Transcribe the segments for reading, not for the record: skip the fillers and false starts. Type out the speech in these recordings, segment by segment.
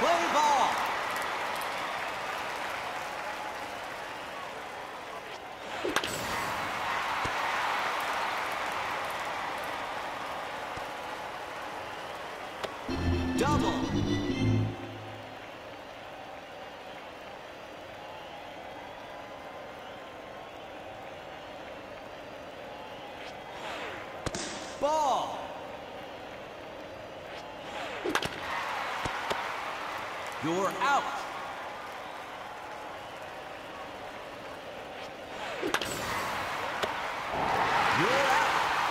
Play ball. Double. Ball. You're out. You're out.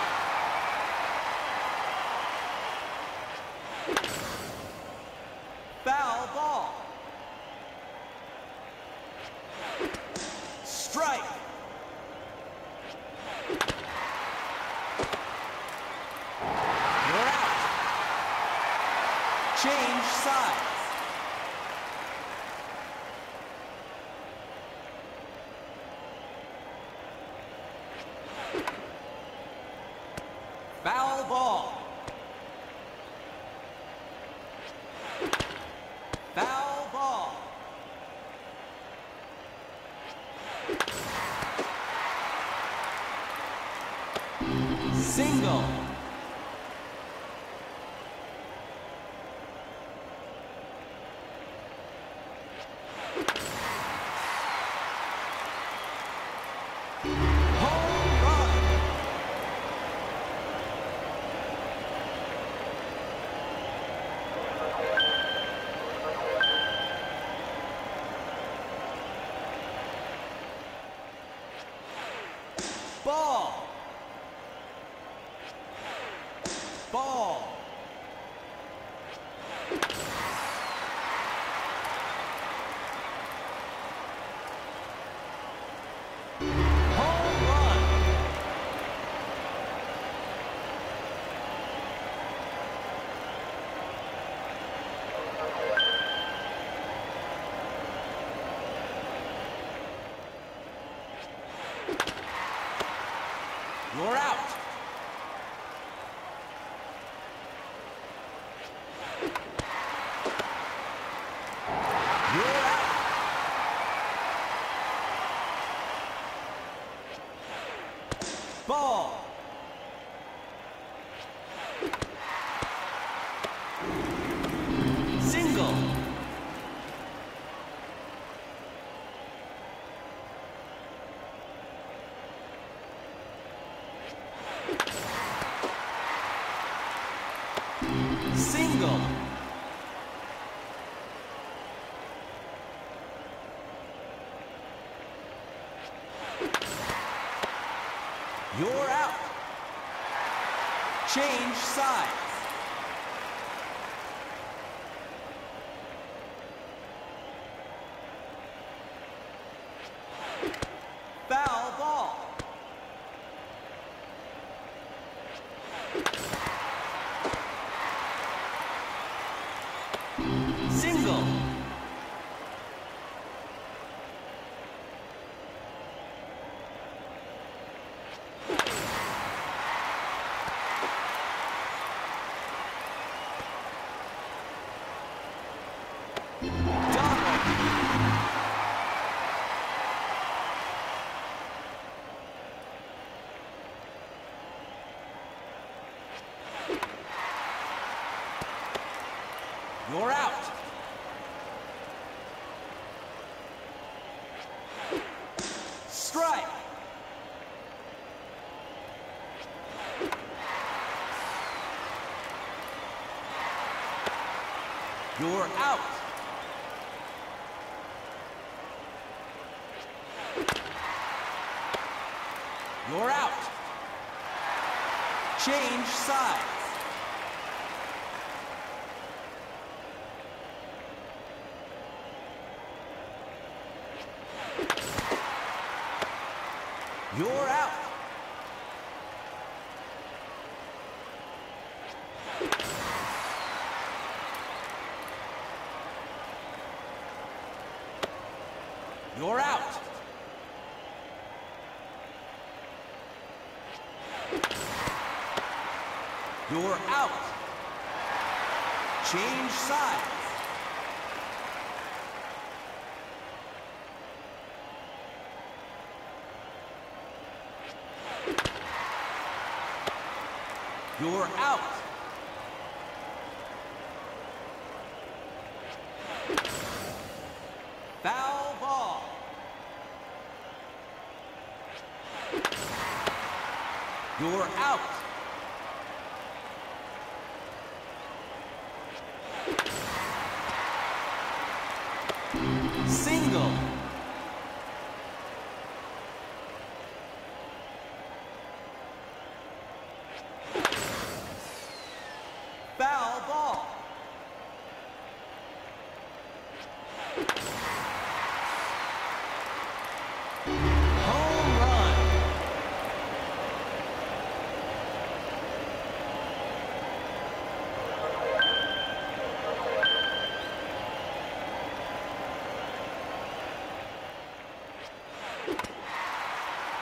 Foul ball. Strike. You're out. Change sides. Foul ball. Foul ball. Single. Home run. Ball. Ball. Home run. You're out. You're out. Ball. Single. Single. You're out. Change sides. Foul ball. Single. You're out. Strike. You're out. You're out. Change sides. You're out. You're out. You're out. Change sides. You're out. Foul ball. You're out. Single. Foul ball. Home run.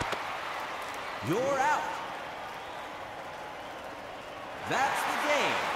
You're out. That's the game.